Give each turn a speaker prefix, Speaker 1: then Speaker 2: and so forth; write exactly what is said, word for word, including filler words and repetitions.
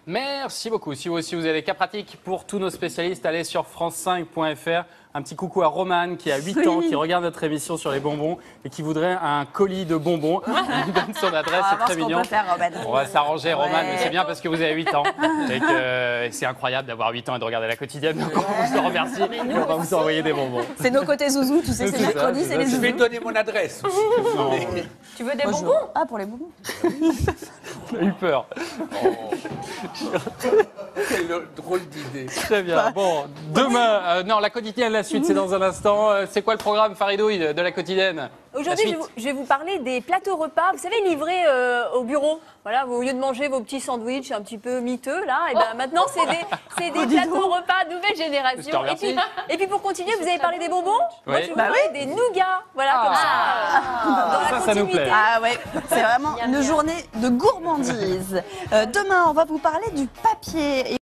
Speaker 1: Merci beaucoup. Si vous aussi vous avez des cas pratiques pour tous nos spécialistes, allez sur france cinq point F R. Un petit coucou à Romane qui a huit oui. ans, qui regarde notre émission sur les bonbons et qui voudrait un colis de bonbons. Il donne son adresse, c'est très mignon.
Speaker 2: On, peut faire,
Speaker 1: on va s'arranger, Romane, ouais. mais c'est bien parce que vous avez huit ans. Et que c'est incroyable d'avoir huit ans et de regarder la quotidienne. Donc on vous en remercie et on va vous envoyer des bonbons.
Speaker 2: C'est nos côtés zouzous, tu sais, c'est mercredi, c'est les zouzous.
Speaker 3: Je vais donner mon adresse aussi.
Speaker 2: Mais... Tu veux des Bonjour. bonbons? Ah, pour les bonbons.
Speaker 1: On a eu peur.
Speaker 3: Oh. Quelle drôle d'idée.
Speaker 1: Très bien. Bon, demain, euh, non, la quotidienne, la suite, c'est dans un instant. Euh, c'est quoi le programme, Faridouille, de la quotidienne?
Speaker 4: Aujourd'hui, je, je vais vous parler des plateaux repas. Vous savez, livrés euh, au bureau. Voilà, au lieu de manger vos petits sandwichs un petit peu miteux, là, et ben oh. maintenant, c'est des, c'est des plateaux repas nouvelle génération. Et puis, et puis, pour continuer, vous avez parlé des bonbons. Oui. Moi, je vais vous bah parler oui. des nougats. Voilà, ah. comme ça.
Speaker 2: Ah.
Speaker 4: Dans
Speaker 1: ça,
Speaker 4: la
Speaker 1: ça nous plaît.
Speaker 2: Ah ouais, c'est vraiment une journée de gourmandise. Euh, demain, on va vous parler du papier.